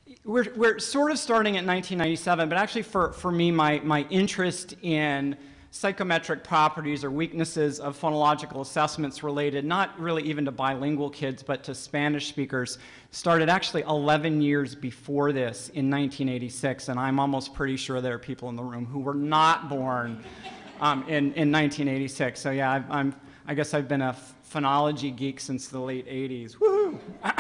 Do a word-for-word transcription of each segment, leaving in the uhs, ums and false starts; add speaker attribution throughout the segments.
Speaker 1: we're, we're sort of starting at nineteen ninety-seven, but actually for, for me, my, my interest in psychometric properties or weaknesses of phonological assessments related not really even to bilingual kids, but to Spanish speakers, started actually eleven years before this in nineteen eighty-six, and I'm almost pretty sure there are people in the room who were not born um, in, in nineteen eighty-six. So yeah, I've, I'm, I guess I've been a phonology geek since the late eighties. Woo!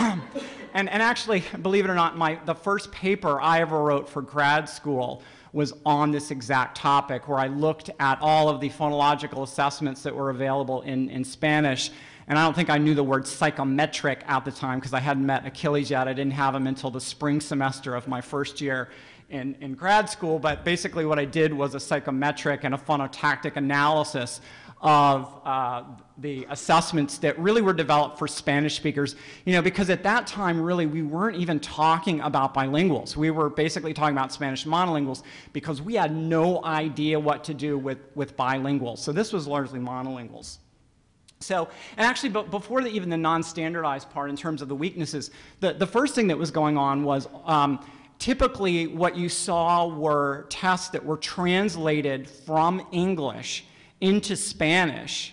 Speaker 1: and, and actually, believe it or not, my, the first paper I ever wrote for grad school was on this exact topic, where I looked at all of the phonological assessments that were available in, in Spanish. And I don't think I knew the word psychometric at the time because I hadn't met Aquiles yet. I didn't have him until the spring semester of my first year in, in grad school. But basically what I did was a psychometric and a phonotactic analysis of uh, the assessments that really were developed for Spanish speakers, you know, because at that time, really, we weren't even talking about bilinguals. We were basically talking about Spanish monolinguals because we had no idea what to do with, with bilinguals. So this was largely monolinguals. So, and actually, but before the, even the non-standardized part in terms of the weaknesses, the, the first thing that was going on was um, typically what you saw were tests that were translated from English into Spanish,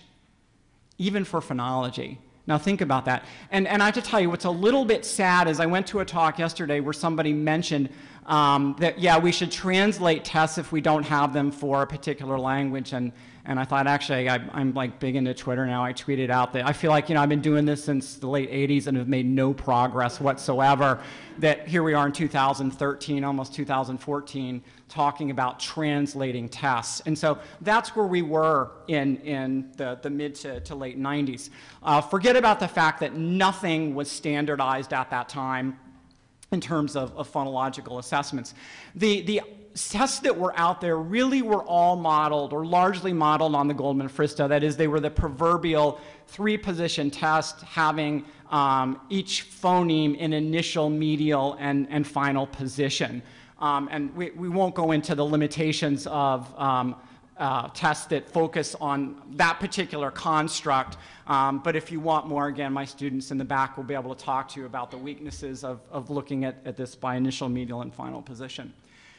Speaker 1: even for phonology. Now think about that. And, and I have to tell you, what's a little bit sad is I went to a talk yesterday where somebody mentioned um, that, yeah, we should translate tests if we don't have them for a particular language. And, and I thought, actually, I, I'm like big into Twitter now. I tweeted out that I feel like, you know, I've been doing this since the late eighties and have made no progress whatsoever. That here we are in two thousand thirteen, almost two thousand fourteen, talking about translating tests. And so that's where we were in, in the, the mid to, to late nineties. Uh, forget about the fact that nothing was standardized at that time in terms of, of phonological assessments. The, the tests that were out there really were all modeled or largely modeled on the Goldman-Fristo. That is, they were the proverbial three-position test having um, each phoneme in initial, medial, and, and final position. Um, and we, we won't go into the limitations of um, uh, tests that focus on that particular construct. Um, but if you want more, again, my students in the back will be able to talk to you about the weaknesses of, of looking at, at this by initial, medial, and final position.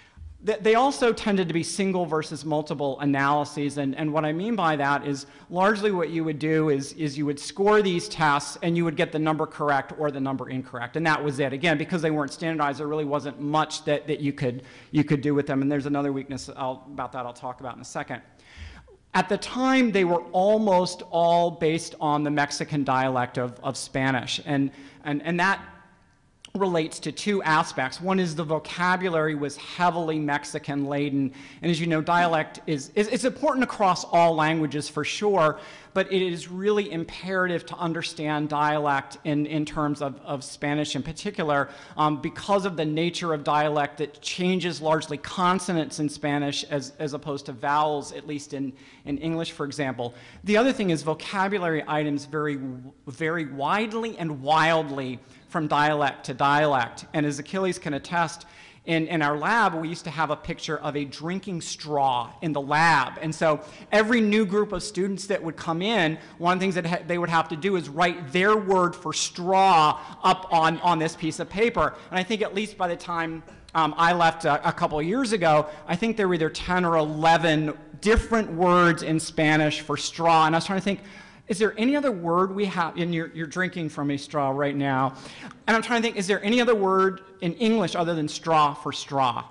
Speaker 1: They also tended to be single versus multiple analyses, and, and what I mean by that is largely what you would do is, is you would score these tests and you would get the number correct or the number incorrect, and that was it. Again, because they weren't standardized, there really wasn't much that, that you, could, you could do with them, and there's another weakness I'll, about that I'll talk about in a second. At the time, they were almost all based on the Mexican dialect of, of Spanish, and, and, and that relates to two aspects. One is the vocabulary was heavily Mexican laden, and as you know, dialect is, is it's important across all languages for sure, but it is really imperative to understand dialect in, in terms of, of Spanish in particular, um, because of the nature of dialect that changes largely consonants in Spanish as, as opposed to vowels, at least in, in English, for example. The other thing is vocabulary items vary, vary widely and wildly from dialect to dialect. And as Aquiles can attest, in, in our lab, we used to have a picture of a drinking straw in the lab. And so every new group of students that would come in, one of the things that ha they would have to do is write their word for straw up on, on this piece of paper. And I think at least by the time um, I left a, a couple of years ago, I think there were either ten or eleven different words in Spanish for straw. And I was trying to think, is there any other word we have, and you're, you're drinking from a straw right now, and I'm trying to think, is there any other word in English other than straw for straw?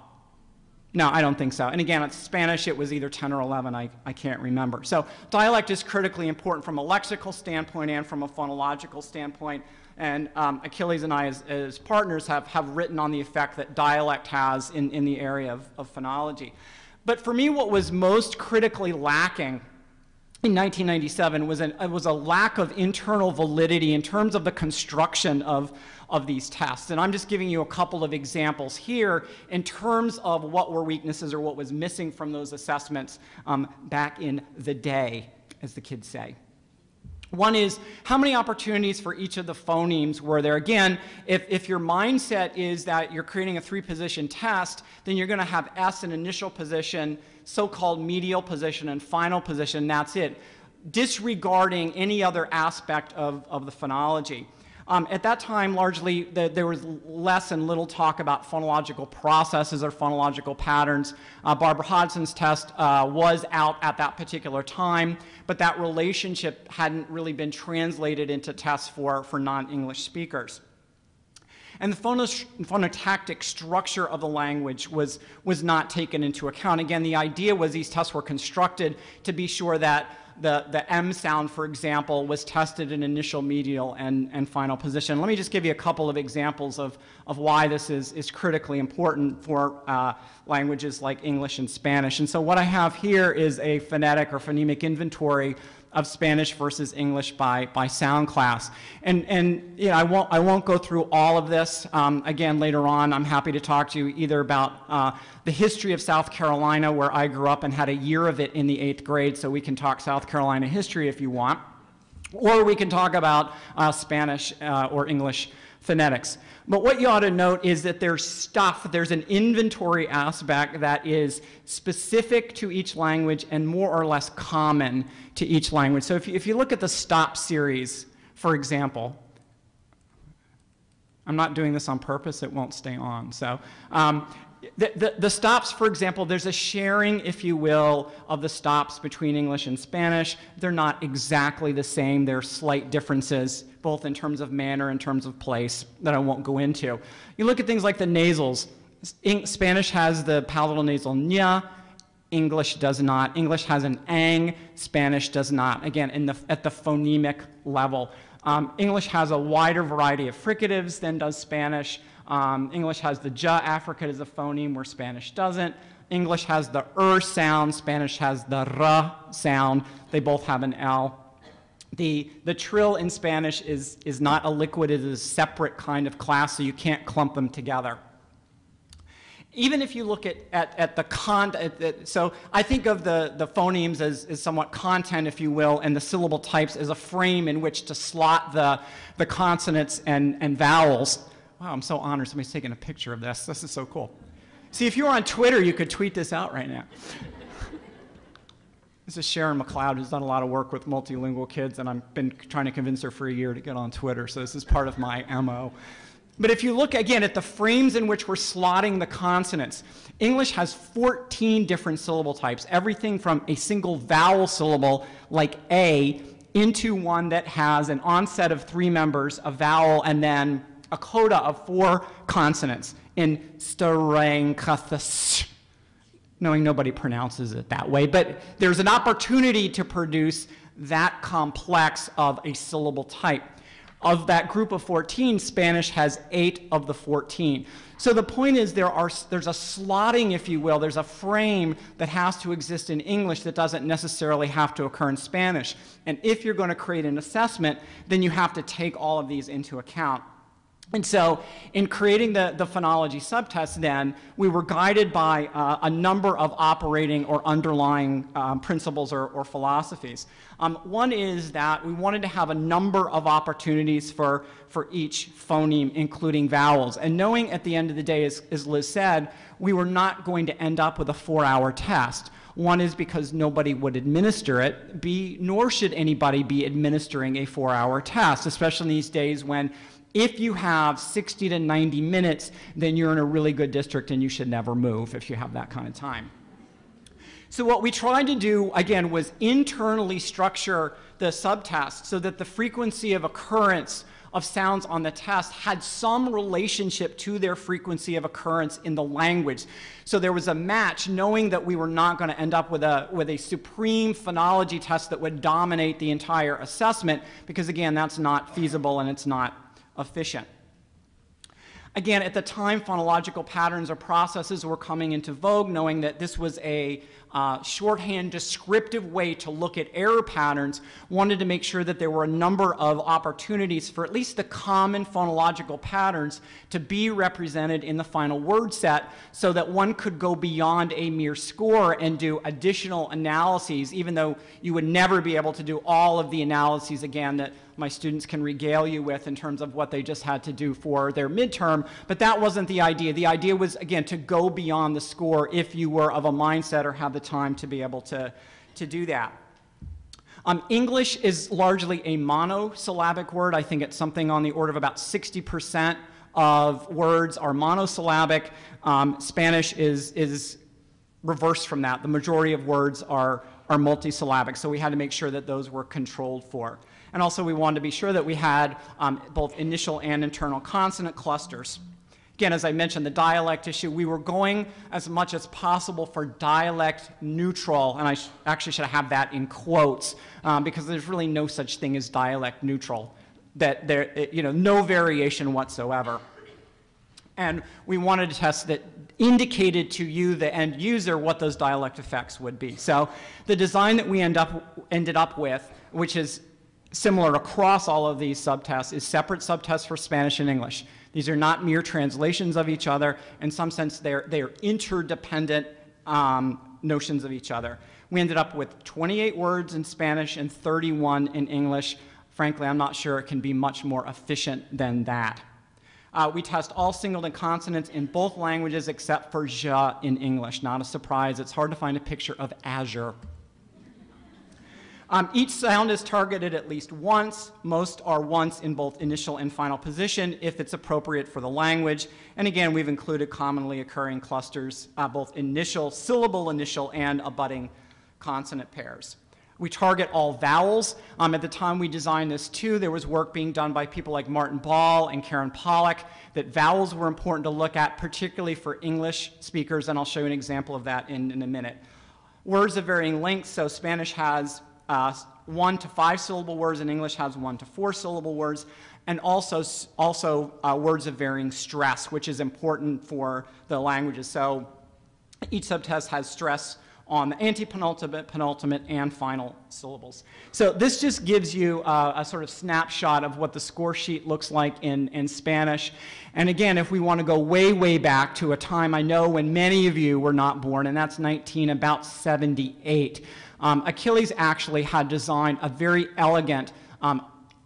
Speaker 1: No, I don't think so. And again, in Spanish, it was either ten or eleven, I, I can't remember. So dialect is critically important from a lexical standpoint and from a phonological standpoint, and um, Aquiles and I, as, as partners, have, have written on the effect that dialect has in, in the area of, of phonology. But for me, what was most critically lacking in nineteen ninety-seven was, an, it was a lack of internal validity in terms of the construction of, of these tests. And I'm just giving you a couple of examples here in terms of what were weaknesses or what was missing from those assessments um, back in the day, as the kids say. One is, how many opportunities for each of the phonemes were there? Again, if, if your mindset is that you're creating a three-position test, then you're going to have S in initial position, so-called medial position, and final position. That's it, disregarding any other aspect of, of the phonology. Um, at that time, largely, the, there was less and little talk about phonological processes or phonological patterns. Uh, Barbara Hodgson's test uh, was out at that particular time, but that relationship hadn't really been translated into tests for, for non-English speakers. And the phono phonotactic structure of the language was, was not taken into account. Again, the idea was these tests were constructed to be sure that the, the M sound, for example, was tested in initial, medial, and, and final position. Let me just give you a couple of examples of, of why this is, is critically important for uh, languages like English and Spanish. And so what I have here is a phonetic or phonemic inventory of Spanish versus English by, by sound class. And, and you know, I, won't, I won't go through all of this. Um, again, later on, I'm happy to talk to you either about uh, the history of South Carolina, where I grew up and had a year of it in the eighth grade, so we can talk South Carolina history if you want, or we can talk about uh, Spanish uh, or English phonetics. But what you ought to note is that there's stuff, there's an inventory aspect that is specific to each language and more or less common to each language. So if you, if you look at the stop series, for example, I'm not doing this on purpose, it won't stay on. So um, the, the, the stops, for example, there's a sharing, if you will, of the stops between English and Spanish. They're not exactly the same. There are slight differences, both in terms of manner, in terms of place, that I won't go into. You look at things like the nasals. Spanish has the palatal nasal ñ, English does not. English has an ang, Spanish does not. Again, in the, at the phonemic level. Um, English has a wider variety of fricatives than does Spanish. Um, English has the j affricate as a phoneme, where Spanish doesn't. English has the er sound, Spanish has the r sound. They both have an L. The, the trill in Spanish is, is not a liquid, it is a separate kind of class, so you can't clump them together. Even if you look at, at, at the con, at the, so I think of the, the phonemes as, as somewhat content, if you will, and the syllable types as a frame in which to slot the, the consonants and, and vowels. Wow, I'm so honored somebody's taking a picture of this. This is so cool. See, if you were on Twitter, you could tweet this out right now. This is Sharon McLeod, who's done a lot of work with multilingual kids, and I've been trying to convince her for a year to get on Twitter, so this is part of my M O. But if you look, again, at the frames in which we're slotting the consonants, English has fourteen different syllable types, everything from a single vowel syllable, like A, into one that has an onset of three members, a vowel, and then a coda of four consonants in starankathas, knowing nobody pronounces it that way, but there's an opportunity to produce that complex of a syllable type. Of that group of fourteen, Spanish has eight of the fourteen. So the point is there are, there's a slotting, if you will, there's a frame that has to exist in English that doesn't necessarily have to occur in Spanish. And if you're going to create an assessment, then you have to take all of these into account. And so in creating the, the phonology subtest then, we were guided by uh, a number of operating or underlying um, principles or, or philosophies. Um, one is that we wanted to have a number of opportunities for, for each phoneme, including vowels. And knowing at the end of the day, as, as Liz said, we were not going to end up with a four-hour test. One is because nobody would administer it. B, nor should anybody be administering a four-hour test, especially in these days when if you have sixty to ninety minutes, then you're in a really good district and you should never move if you have that kind of time. So what we tried to do, again, was internally structure the subtest so that the frequency of occurrence of sounds on the test had some relationship to their frequency of occurrence in the language. So there was a match, knowing that we were not going to end up with a, with a supreme phonology test that would dominate the entire assessment, because again, that's not feasible and it's not efficient. Again, at the time, phonological patterns or processes were coming into vogue, knowing that this was a uh, shorthand descriptive way to look at error patterns, wanted to make sure that there were a number of opportunities for at least the common phonological patterns to be represented in the final word set so that one could go beyond a mere score and do additional analyses, even though you would never be able to do all of the analyses, again, that my students can regale you with in terms of what they just had to do for their midterm, but that wasn't the idea. The idea was, again, to go beyond the score if you were of a mindset or had the time to be able to, to do that. Um, English is largely a monosyllabic word. I think it's something on the order of about sixty percent of words are monosyllabic. Um, Spanish is, is reversed from that. The majority of words are, are multisyllabic, so we had to make sure that those were controlled for. And also we wanted to be sure that we had um, both initial and internal consonant clusters. Again, as I mentioned, the dialect issue, we were going as much as possible for dialect neutral, and I sh actually should have that in quotes, um, because there's really no such thing as dialect neutral, that there, it, you know, no variation whatsoever. And we wanted a test that indicated to you, the end user, what those dialect effects would be. So the design that we end up, ended up with, which is similar across all of these subtests, is separate subtests for Spanish and English. These are not mere translations of each other. In some sense, they're, they're interdependent um, notions of each other. We ended up with twenty-eight words in Spanish and thirty-one in English. Frankly, I'm not sure it can be much more efficient than that. Uh, we test all singleton consonants in both languages except for ja in English. Not a surprise. It's hard to find a picture of azure. Um, each sound is targeted at least once. Most are once in both initial and final position if it's appropriate for the language. And again, we've included commonly occurring clusters, uh, both initial, syllable initial, and abutting consonant pairs. We target all vowels. Um, at the time we designed this too, there was work being done by people like Martin Ball and Karen Pollack that vowels were important to look at, particularly for English speakers, and I'll show you an example of that in, in a minute. Words of varying lengths, so Spanish has Uh, one to five syllable words, and English has one to four syllable words, and also, also uh, words of varying stress, which is important for the languages. So each subtest has stress on the antepenultimate, penultimate, and final syllables. So this just gives you uh, a sort of snapshot of what the score sheet looks like in, in Spanish. And again, if we want to go way, way back to a time I know when many of you were not born, and that's nineteen about seventy-eight. Um, Aquiles actually had designed a very elegant um,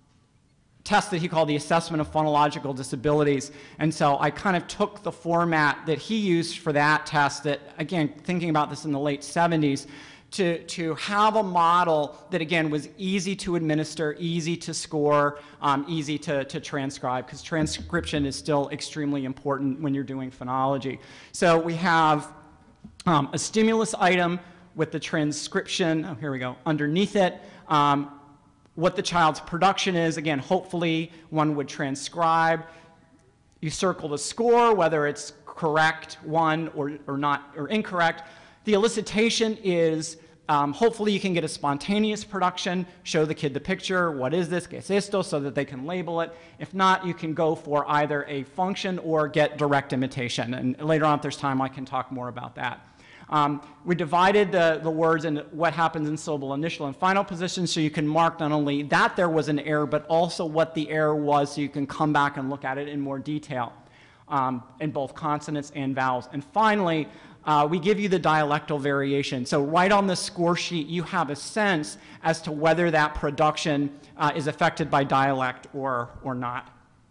Speaker 1: test that he called the Assessment of Phonological Disabilities. And so I kind of took the format that he used for that test that, again, thinking about this in the late seventies, to, to have a model that, again, was easy to administer, easy to score, um, easy to, to transcribe, because transcription is still extremely important when you're doing phonology. So we have um, a stimulus item with the transcription, oh, here we go, underneath it, um, what the child's production is. Again, hopefully one would transcribe. You circle the score, whether it's correct, one, or, or not, or incorrect. The elicitation is, um, hopefully you can get a spontaneous production, show the kid the picture, what is this, ¿qué es esto, so that they can label it. If not, you can go for either a function or get direct imitation. And later on, if there's time, I can talk more about that. Um, we divided the, the words into what happens in syllable initial and final positions, so you can mark not only that there was an error, but also what the error was, so you can come back and look at it in more detail um, in both consonants and vowels. And finally, uh, we give you the dialectal variation. So right on the score sheet, you have a sense as to whether that production uh, is affected by dialect or, or not.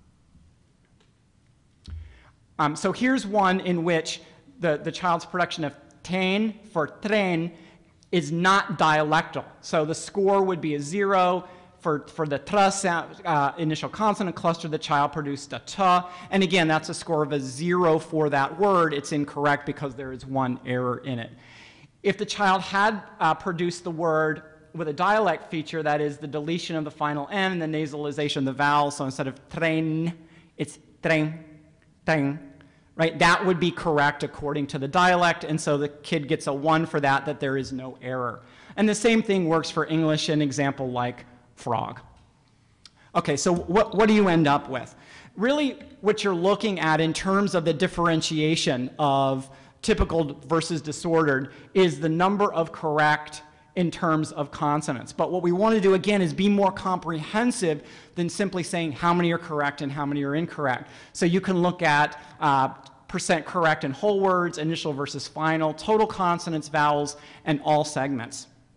Speaker 1: Um, so here's one in which the, the child's production of Tain for tren is not dialectal. So the score would be a zero. For, for the tra sound, uh, initial consonant cluster, the child produced a ta. And again, that's a score of a zero for that word. It's incorrect because there is one error in it. If the child had uh, produced the word with a dialect feature, that is the deletion of the final N and the nasalization of the vowel, so instead of tren, it's tren, tren. Right? That would be correct according to the dialect, and so the kid gets a one for that, that there is no error. And the same thing works for English, an example like frog. Okay, so what, what do you end up with? Really, what you're looking at in terms of the differentiation of typical versus disordered is the number of correct in terms of consonants. But what we want to do, again, is be more comprehensive than simply saying how many are correct and how many are incorrect. So you can look at uh, percent correct in whole words, initial versus final, total consonants, vowels, and all segments.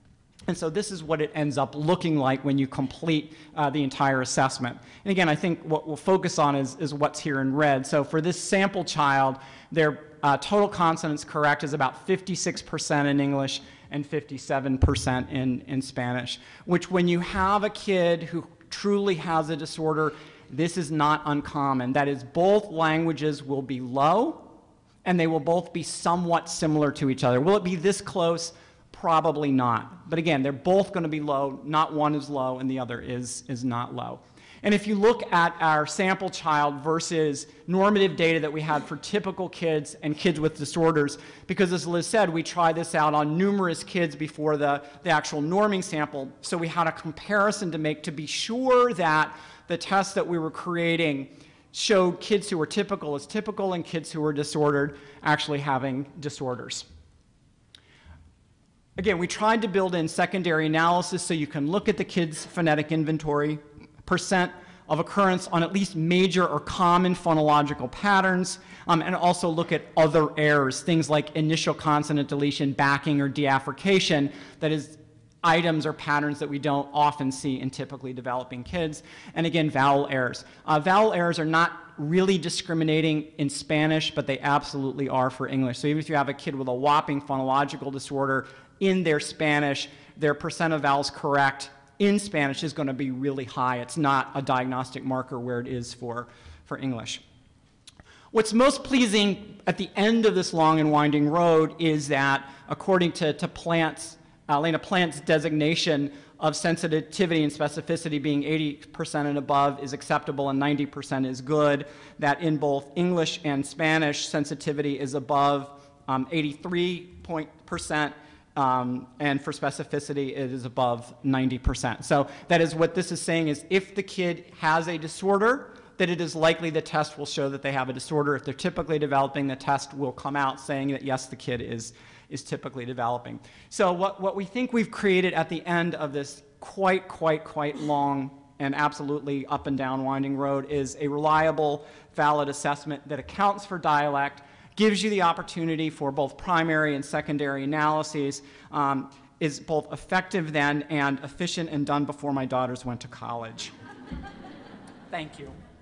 Speaker 1: And so this is what it ends up looking like when you complete uh, the entire assessment. And again, I think what we'll focus on is, is what's here in red. So for this sample child, their uh, total consonants correct is about fifty-six percent in English and fifty-seven percent in, in Spanish, which when you have a kid who truly has a disorder, this is not uncommon. That is, both languages will be low, and they will both be somewhat similar to each other. Will it be this close? Probably not. But again, they're both going to be low. Not one is low and the other is, is not low. And if you look at our sample child versus normative data that we had for typical kids and kids with disorders, because as Liz said, we tried this out on numerous kids before the, the actual norming sample, so we had a comparison to make to be sure that the tests that we were creating showed kids who were typical as typical and kids who were disordered actually having disorders. Again, we tried to build in secondary analysis so you can look at the kids' phonetic inventory, percent of occurrence on at least major or common phonological patterns, um, and also look at other errors, things like initial consonant deletion, backing, or deaffrication, that is, items or patterns that we don't often see in typically developing kids. And again, vowel errors. Uh, vowel errors are not really discriminating in Spanish, but they absolutely are for English. So even if you have a kid with a whopping phonological disorder in their Spanish, their percent of vowels correct in Spanish is going to be really high. It's not a diagnostic marker where it is for, for English. What's most pleasing at the end of this long and winding road is that, according to, to Plant's, uh, Lena Plant's designation of sensitivity and specificity being eighty percent and above is acceptable and ninety percent is good, that in both English and Spanish, sensitivity is above um, eighty-three percent, Um, and for specificity, it is above ninety percent. So that is what this is saying is if the kid has a disorder, that it is likely the test will show that they have a disorder. If they're typically developing, the test will come out saying that yes, the kid is, is typically developing. So what, what we think we've created at the end of this quite, quite, quite long and absolutely up and down winding road is a reliable, valid assessment that accounts for dialect, gives you the opportunity for both primary and secondary analyses, um, is both effective then and efficient and done before my daughters went to college. Thank you.